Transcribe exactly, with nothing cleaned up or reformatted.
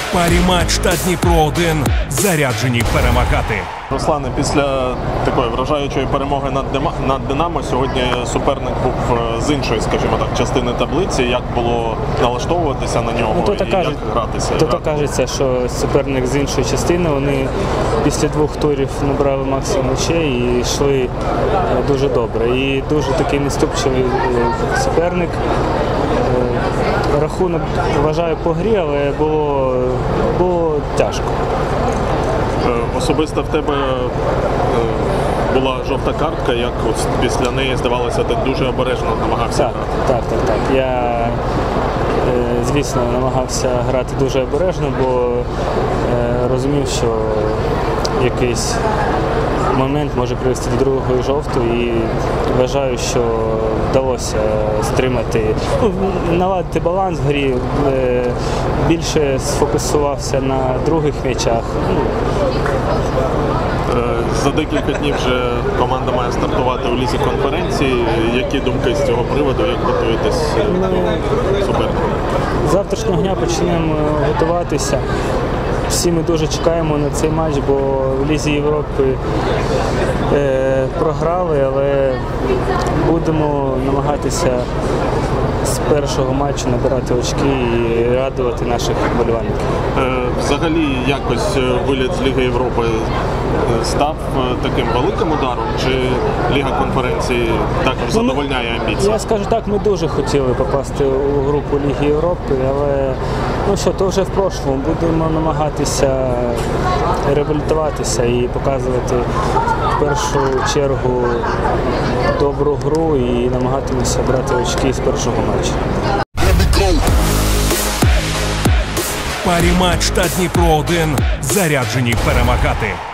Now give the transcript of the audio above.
Парі матч та Дніпро один заряджені перемагати. Руслане, після такої вражаючої перемоги над, Дима... над Динамо сьогодні суперник був з іншої, скажімо так, частини таблиці. Як було налаштовуватися на нього ну, і кажуть, як гратися? То, то кажеться, що суперник з іншої частини, вони після двох турів набрали максимум очей і йшли дуже добре. І дуже такий неступчивий суперник. Рахунок, вважаю, по грі, але було, було тяжко. Особисто в тебе була жовта картка, як після неї, здавалося, ти дуже обережно намагався так, грати. Так, так, так. Я, звісно, намагався грати дуже обережно, бо розумів, що якийсь момент може привести до другої жовтої, і вважаю, що вдалося стримати, ну, наладити баланс в грі, більше сфокусувався на других м'ячах. За декілька днів вже команда має стартувати у лізі конференції. Які думки з цього приводу, як готуєтесь до суперника? З завтрашнього дня почнемо готуватися. Всі ми дуже чекаємо на цей матч, бо в Лізі Європи е, програли, але будемо намагатися з першого матчу набирати очки і радувати наших вболівальників. Е, взагалі, якось виліт з Ліги Європи став таким великим ударом, чи Ліга конференції також задовольняє амбіції? Я скажу так, ми дуже хотіли попасти у групу Ліги Європи, але ну що, то вже в прошлому. Будемо намагатися реабілітуватися і показувати в першу чергу добру гру і намагатимося брати очки з першого матчу. Парі матч та Дніпро один заряджені перемагати.